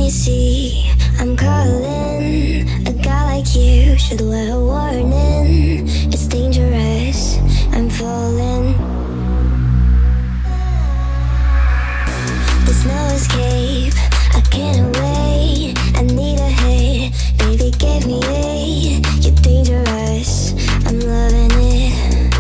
you see? I'm calling. A guy like you should wear a warning. It's dangerous, I'm falling. There's no escape, I can't wait. I need a hit, baby give me it. You're dangerous, I'm loving it.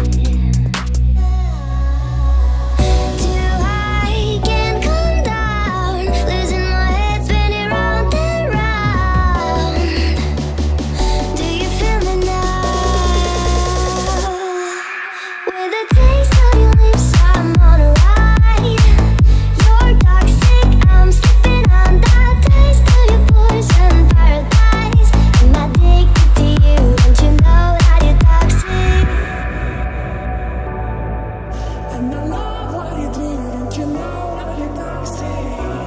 Too high, can't come down. Losing my head, spinning round and round. Do you feel me now? With a taste of your lips, I'm on a ride. You're toxic, I'm slipping on that taste of your poison paradise. I'm addicted to you, don't you know that you're toxic? And I love what you do, don't you know that you're toxic?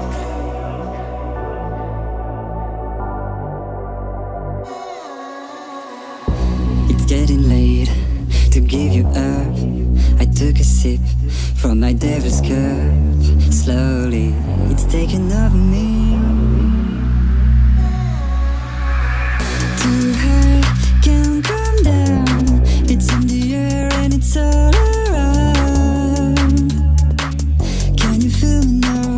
It's getting late to give you up. I took a sip from my devil's cup. Slowly, it's taking over me. Too high, can't come down. It's in the air and it's all around. Can you feel me now?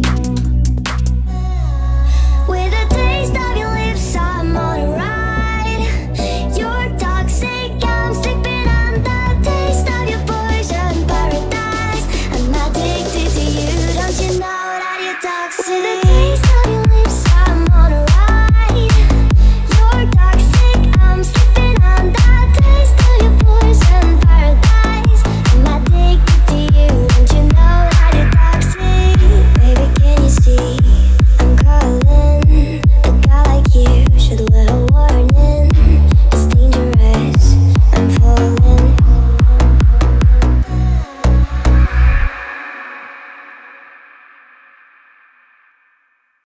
With a taste of your lips, I'm on a ride. You're toxic, I'm slipping on the taste of your poison paradise. I'm addicted to you, don't you know that you're toxic?